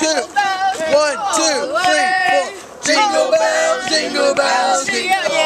two. 1, 2, 3, 4. Jingle bells, jingle bells, jingle bells.